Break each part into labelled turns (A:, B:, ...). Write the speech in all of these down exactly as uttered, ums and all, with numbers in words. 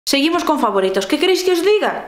A: Seguimos con favoritos. ¿Qué queréis que os diga?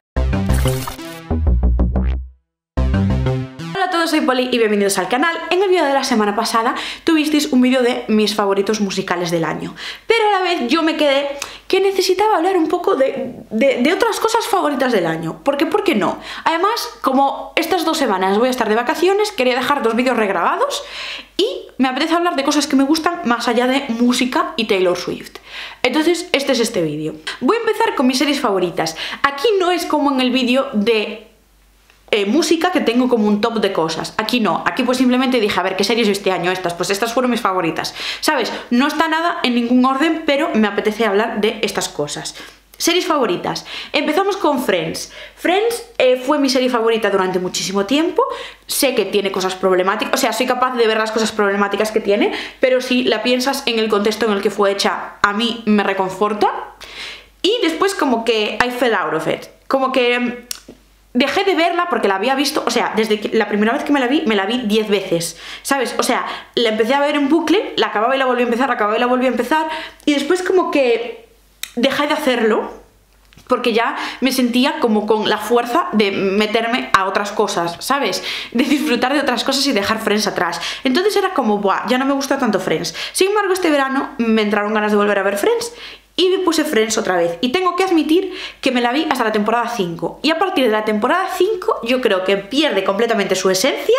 A: Hola a todos, soy Poli y bienvenidos al canal. En el vídeo de la semana pasada tuvisteis un vídeo de mis favoritos musicales del año, pero a la vez yo me quedé que necesitaba hablar un poco de, de, de otras cosas favoritas del año. Porque, ¿por qué no? Además, como estas dos semanas voy a estar de vacaciones, quería dejar dos vídeos regrabados y me apetece hablar de cosas que me gustan más allá de música y Taylor Swift. Entonces, este es este vídeo. Voy a empezar con mis series favoritas. Aquí no es como en el vídeo de Eh, música, que tengo como un top de cosas. Aquí no, aquí pues simplemente dije, a ver, ¿qué series este año? Estas, pues estas fueron mis favoritas, ¿sabes? No está nada en ningún orden, pero me apetece hablar de estas cosas. Series favoritas. Empezamos con Friends. Friends eh, fue mi serie favorita durante muchísimo tiempo. Sé que tiene cosas problemáticas, o sea, soy capaz de ver las cosas problemáticas que tiene, pero si la piensas en el contexto en el que fue hecha, a mí me reconforta. Y después como que I fell out of it. Como que dejé de verla porque la había visto, o sea, desde que la primera vez que me la vi, me la vi diez veces, ¿sabes? O sea, la empecé a ver en bucle, la acababa y la volví a empezar, la acababa y la volví a empezar, y después como que dejé de hacerlo porque ya me sentía como con la fuerza de meterme a otras cosas, ¿sabes? De disfrutar de otras cosas y dejar Friends atrás. Entonces era como, buah, ya no me gusta tanto Friends. Sin embargo, este verano me entraron ganas de volver a ver Friends y me puse Friends otra vez. Y tengo que admitir que me la vi hasta la temporada cinco. Y a partir de la temporada cinco yo creo que pierde completamente su esencia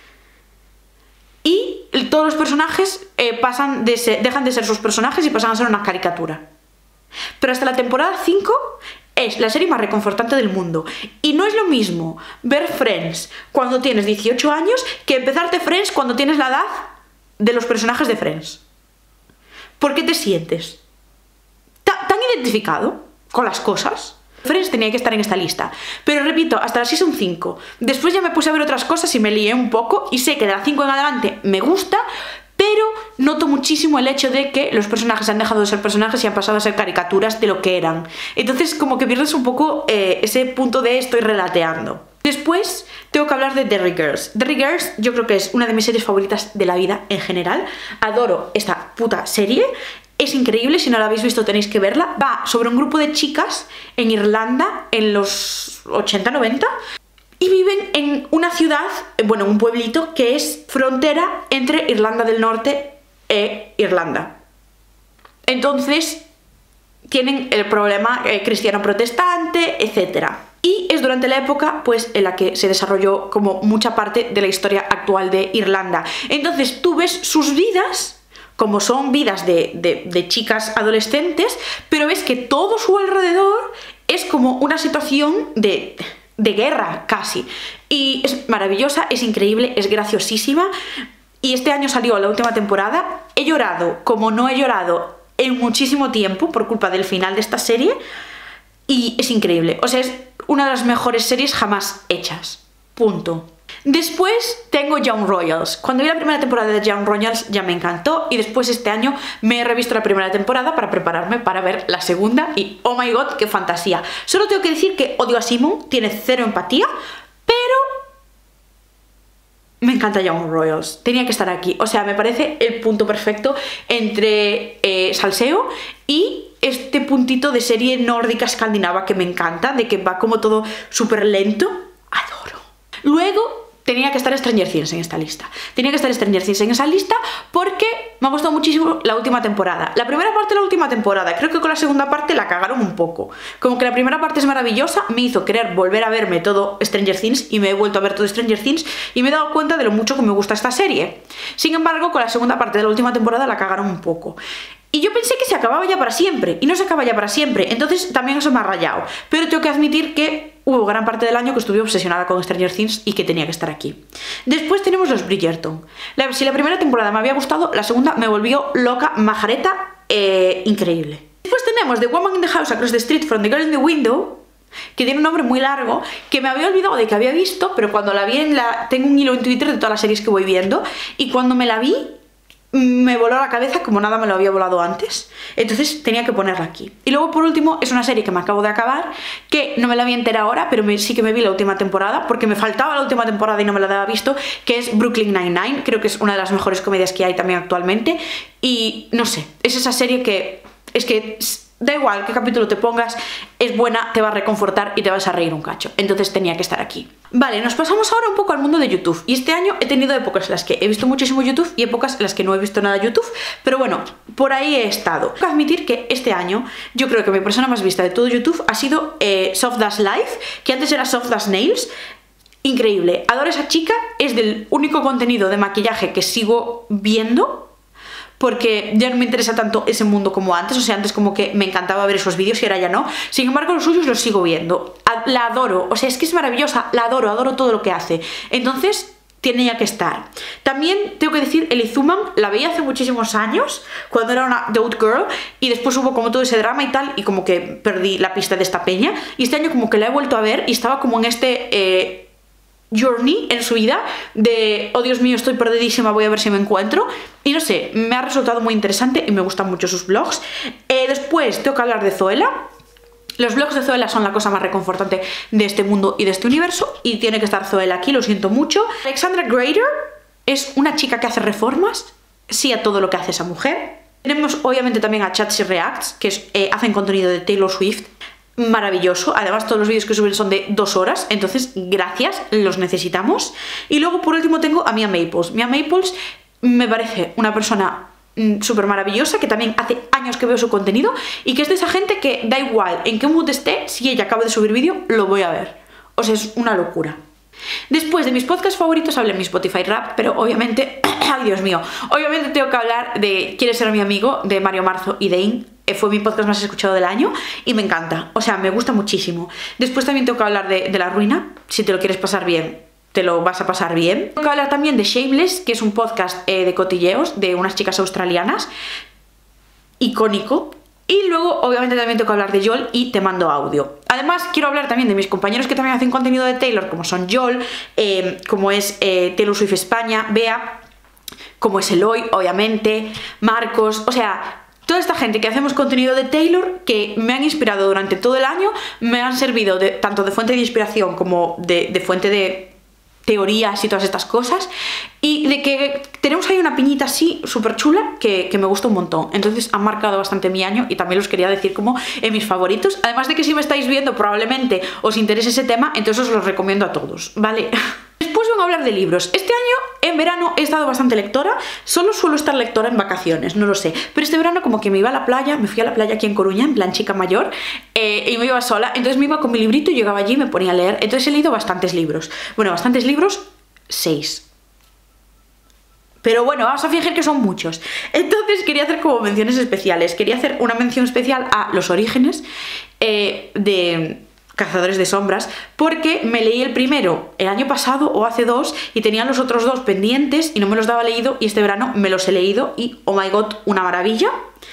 A: y todos los personajes eh, pasan de ser, dejan de ser sus personajes y pasan a ser una caricatura. Pero hasta la temporada cinco es la serie más reconfortante del mundo. Y no es lo mismo ver Friends cuando tienes dieciocho años que empezarte Friends cuando tienes la edad de los personajes de Friends. ¿Por qué te sientes tan identificado con las cosas? Friends tenía que estar en esta lista, pero repito, hasta la season cinco. Después ya me puse a ver otras cosas y me lié un poco, y sé que de la cinco en adelante me gusta, pero noto muchísimo el hecho de que los personajes han dejado de ser personajes y han pasado a ser caricaturas de lo que eran. Entonces como que pierdes un poco eh, ese punto de estoy relateando. Después tengo que hablar de Derry Girls. Derry Girls yo creo que es una de mis series favoritas de la vida en general. Adoro esta puta serie. Es increíble, si no la habéis visto tenéis que verla. Va sobre un grupo de chicas en Irlanda en los ochenta noventa y viven en una ciudad, bueno, un pueblito que es frontera entre Irlanda del Norte e Irlanda. Entonces tienen el problema eh, cristiano protestante, etcétera. Y es durante la época pues en la que se desarrolló como mucha parte de la historia actual de Irlanda. Entonces tú ves sus vidas como son vidas de, de, de chicas adolescentes, pero ves que todo su alrededor es como una situación de, de guerra casi. Y es maravillosa, es increíble, es graciosísima. Y este año salió la última temporada. He llorado como no he llorado en muchísimo tiempo por culpa del final de esta serie. Y es increíble, o sea, es una de las mejores series jamás hechas. Punto. Después tengo Young Royals. Cuando vi la primera temporada de Young Royals ya me encantó, y después este año me he revisto la primera temporada para prepararme para ver la segunda y oh my god, qué fantasía. Solo tengo que decir que odio a Simon, tiene cero empatía, pero me encanta Young Royals, tenía que estar aquí. O sea, me parece el punto perfecto entre eh, salseo y este puntito de serie nórdica escandinava que me encanta, de que va como todo súper lento. Adoro. Luego tenía que estar Stranger Things en esta lista. Tenía que estar Stranger Things en esa lista porque me ha gustado muchísimo la última temporada. La primera parte de la última temporada, creo que con la segunda parte la cagaron un poco. Como que la primera parte es maravillosa, me hizo querer volver a verme todo Stranger Things y me he vuelto a ver todo Stranger Things y me he dado cuenta de lo mucho que me gusta esta serie. Sin embargo, con la segunda parte de la última temporada la cagaron un poco. Y yo pensé que se acababa ya para siempre, y no se acaba ya para siempre, entonces también eso me ha rayado. Pero tengo que admitir que hubo gran parte del año que estuve obsesionada con Stranger Things y que tenía que estar aquí. Después tenemos los Bridgerton. La, si la primera temporada me había gustado, la segunda me volvió loca, majareta, eh, increíble. Después tenemos The Woman in the House Across the Street from the Girl in the Window, que tiene un nombre muy largo, que me había olvidado de que había visto, pero cuando la vi en la... tengo un hilo en Twitter de todas las series que voy viendo, y cuando me la vi me voló la cabeza como nada me lo había volado antes. Entonces tenía que ponerla aquí. Y luego por último es una serie que me acabo de acabar, que no me la vi entera ahora, pero me, sí que me vi la última temporada, porque me faltaba la última temporada y no me la había visto, que es Brooklyn Nine-Nine. Creo que es una de las mejores comedias que hay también actualmente. Y no sé, es esa serie que... es que da igual qué capítulo te pongas, es buena, te va a reconfortar y te vas a reír un cacho. Entonces tenía que estar aquí. Vale, nos pasamos ahora un poco al mundo de YouTube. Y este año he tenido épocas en las que he visto muchísimo YouTube y épocas en las que no he visto nada de YouTube. Pero bueno, por ahí he estado. Tengo que admitir que este año yo creo que mi persona más vista de todo YouTube ha sido eh, Soft Dash Life, que antes era Soft Dash Nails. Increíble. Adoro a esa chica. Es del único contenido de maquillaje que sigo viendo, porque ya no me interesa tanto ese mundo como antes. O sea, antes como que me encantaba ver esos vídeos y ahora ya no. Sin embargo, los suyos los sigo viendo. La adoro, o sea, es que es maravillosa. La adoro, adoro todo lo que hace. Entonces, tiene ya que estar. También tengo que decir, Ellie Zuman, la veía hace muchísimos años, cuando era una Dote Girl, y después hubo como todo ese drama y tal, y como que perdí la pista de esta peña. Y este año como que la he vuelto a ver y estaba como en este... Eh, journey en su vida de, oh Dios mío, estoy perdidísima, voy a ver si me encuentro. Y no sé, me ha resultado muy interesante y me gustan mucho sus vlogs. Eh, después tengo que hablar de Zoella. Los vlogs de Zoella son la cosa más reconfortante de este mundo y de este universo, y tiene que estar Zoella aquí, lo siento mucho. Alexandra Grader es una chica que hace reformas, sí a todo lo que hace esa mujer. Tenemos obviamente también a Chats y Reacts, que es, eh, hacen contenido de Taylor Swift. Maravilloso, además todos los vídeos que suben son de dos horas, entonces gracias, los necesitamos. Y luego por último tengo a Mia Maples. Mia Maples me parece una persona mmm, súper maravillosa, que también hace años que veo su contenido y que es de esa gente que da igual en qué mood esté, si ella acaba de subir vídeo, lo voy a ver. O sea, es una locura. Después de mis podcasts favoritos hablé en mi Spotify Rap, pero obviamente, ay Dios mío, obviamente tengo que hablar de ¿Quieres ser mi amigo?, de Mario Marzo y Dane. Fue mi podcast más escuchado del año y me encanta, o sea, me gusta muchísimo. Después también tengo que hablar de, de La Ruina. Si te lo quieres pasar bien, te lo vas a pasar bien. Tengo que hablar también de Shameless, que es un podcast eh, de cotilleos de unas chicas australianas, icónico. Y luego obviamente también tengo que hablar de Joel y Te Mando Audio. Además quiero hablar también de mis compañeros que también hacen contenido de Taylor, como son Joel, eh, como es eh, Taylor Swift España, Bea, como es Eloy, obviamente, Marcos, o sea... Toda esta gente que hacemos contenido de Taylor, que me han inspirado durante todo el año, me han servido de, tanto de fuente de inspiración como de, de fuente de teorías y todas estas cosas, y de que tenemos ahí una piñita así súper chula que, que me gusta un montón. Entonces han marcado bastante mi año y también los quería decir como en mis favoritos. Además de que si me estáis viendo probablemente os interese ese tema, entonces os los recomiendo a todos, ¿vale? Después vengo a hablar de libros. Este año, en verano, he estado bastante lectora. Solo suelo estar lectora en vacaciones, no lo sé. Pero este verano como que me iba a la playa, me fui a la playa aquí en Coruña, en plan chica mayor, eh, y me iba sola. Entonces me iba con mi librito y llegaba allí y me ponía a leer. Entonces he leído bastantes libros. Bueno, bastantes libros, seis. Pero bueno, vamos a fingir que son muchos. Entonces quería hacer como menciones especiales. Quería hacer una mención especial a Los Orígenes eh, de... Cazadores de Sombras, porque me leí el primero el año pasado o hace dos y tenía los otros dos pendientes y no me los daba leído, y este verano me los he leído y oh my god, una maravilla.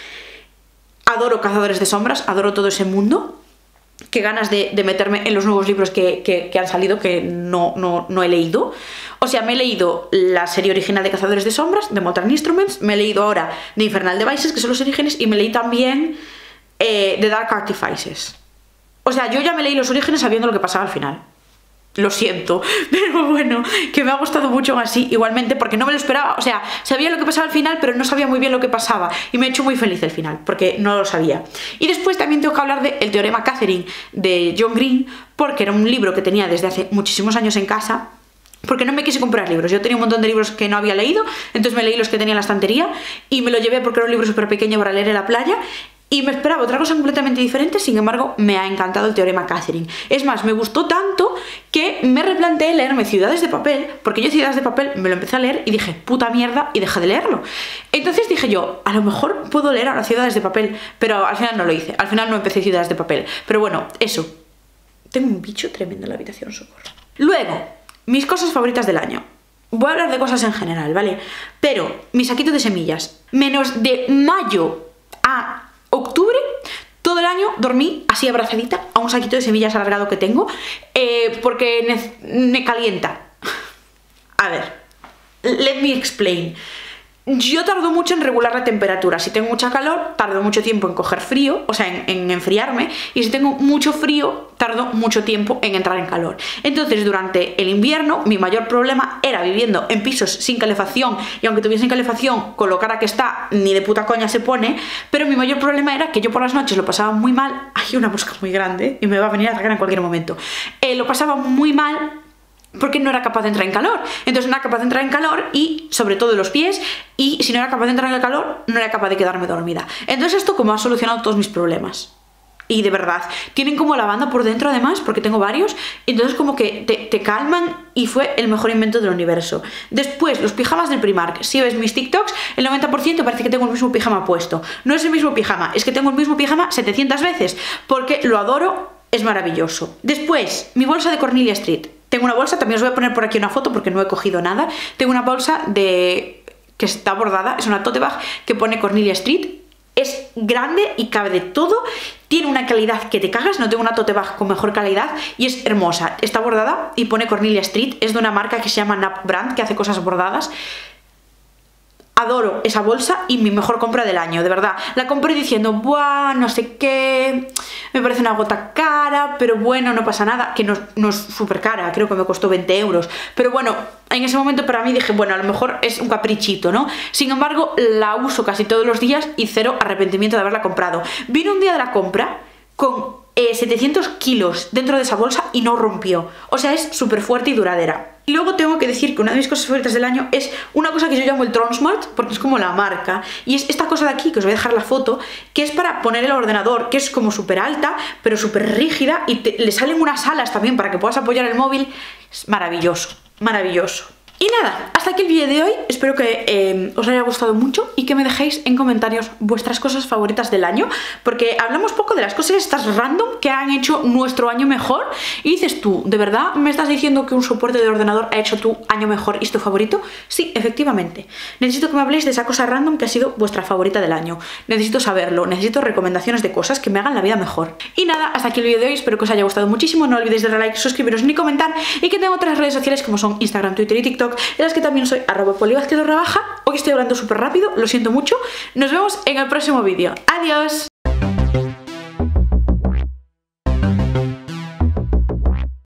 A: Adoro Cazadores de Sombras, adoro todo ese mundo. Qué ganas de, de meterme en los nuevos libros que, que, que han salido, que no, no, no he leído. O sea, me he leído la serie original de Cazadores de Sombras, de Modern Instruments, me he leído ahora de Infernal Devices, que son los orígenes, y me leí también eh, The Dark Artifices. O sea, yo ya me leí Los Orígenes sabiendo lo que pasaba al final. Lo siento, pero bueno, que me ha gustado mucho así igualmente, porque no me lo esperaba. O sea, sabía lo que pasaba al final, pero no sabía muy bien lo que pasaba, y me ha hecho muy feliz el final, porque no lo sabía. Y después también tengo que hablar de El Teorema Catherine, de John Green, porque era un libro que tenía desde hace muchísimos años en casa, porque no me quise comprar libros. Yo tenía un montón de libros que no había leído, entonces me leí los que tenía en la estantería, y me lo llevé porque era un libro súper pequeño para leer en la playa, y me esperaba otra cosa completamente diferente. Sin embargo, me ha encantado El Teorema Catherine. Es más, me gustó tanto que me replanteé leerme Ciudades de Papel, porque yo Ciudades de Papel me lo empecé a leer y dije, puta mierda, y dejé de leerlo. Entonces dije yo, a lo mejor puedo leer ahora Ciudades de Papel, pero al final no lo hice. Al final no empecé Ciudades de Papel. Pero bueno, eso. Tengo un bicho tremendo en la habitación, socorro. Luego, mis cosas favoritas del año. Voy a hablar de cosas en general, ¿vale? Pero mi saquito de semillas, menos de mayo a octubre, todo el año dormí así abrazadita a un saquito de semillas alargado que tengo, eh, porque me calienta. A ver, let me explain. yo tardo mucho en regular la temperatura. Si tengo mucha calor, tardo mucho tiempo en coger frío, o sea, en, en enfriarme. Y si tengo mucho frío, tardo mucho tiempo en entrar en calor. Entonces, durante el invierno, mi mayor problema era viviendo en pisos sin calefacción. Y aunque tuviesen calefacción, con lo cara que está, ni de puta coña se pone. Pero mi mayor problema era que yo por las noches lo pasaba muy mal. Hay una mosca muy grande y me va a venir a atacar en cualquier momento. Eh, lo pasaba muy mal porque no era capaz de entrar en calor. Entonces no era capaz de entrar en calor y sobre todo los pies, y si no era capaz de entrar en el calor, no era capaz de quedarme dormida. Entonces esto como ha solucionado todos mis problemas. Y de verdad, tienen como lavanda por dentro además, porque tengo varios, entonces como que te, te calman y fue el mejor invento del universo. Después, los pijamas del Primark. Si ves mis TikToks, el noventa por ciento parece que tengo el mismo pijama puesto. No es el mismo pijama, es que tengo el mismo pijama setecientas veces, porque lo adoro, es maravilloso. Después, mi bolsa de Cornelia Street. Tengo una bolsa, también os voy a poner por aquí una foto porque no he cogido nada. Tengo una bolsa de que está bordada, es una tote bag que pone Cornelia Street. Es grande y cabe de todo. Tiene una calidad que te cagas, no tengo una tote bag con mejor calidad y es hermosa. Está bordada y pone Cornelia Street, es de una marca que se llama Nap Brand, que hace cosas bordadas. Adoro esa bolsa y mi mejor compra del año, de verdad. La compré diciendo, buah, no sé qué, me parece una gota cara, pero bueno, no pasa nada, que no, no es súper cara, creo que me costó veinte euros. Pero bueno, en ese momento para mí dije, bueno, a lo mejor es un caprichito, ¿no? Sin embargo, la uso casi todos los días y cero arrepentimiento de haberla comprado. Vino un día de la compra con eh, setecientos kilos dentro de esa bolsa y no rompió. O sea, es súper fuerte y duradera. Y luego tengo que decir que una de mis cosas favoritas del año es una cosa que yo llamo el Tronsmart, porque es como la marca, y es esta cosa de aquí, que os voy a dejar la foto, que es para poner el ordenador, que es como súper alta, pero súper rígida, y te, le salen unas alas también para que puedas apoyar el móvil. Es maravilloso, maravilloso. Y nada, hasta aquí el vídeo de hoy, espero que eh, os haya gustado mucho y que me dejéis en comentarios vuestras cosas favoritas del año, porque hablamos poco de las cosas estas random que han hecho nuestro año mejor, y dices tú, ¿de verdad me estás diciendo que un soporte de ordenador ha hecho tu año mejor y es tu favorito? Sí, efectivamente. Necesito que me habléis de esa cosa random que ha sido vuestra favorita del año. Necesito saberlo, necesito recomendaciones de cosas que me hagan la vida mejor. Y nada, hasta aquí el vídeo de hoy, espero que os haya gustado muchísimo, no olvidéis darle like, suscribiros ni comentar, y que tengo otras redes sociales como son Instagram, Twitter y TikTok, en las que también soy arroba polivazquez barra baja. Hoy estoy hablando súper rápido, lo siento mucho. Nos vemos en el próximo vídeo. ¡Adiós!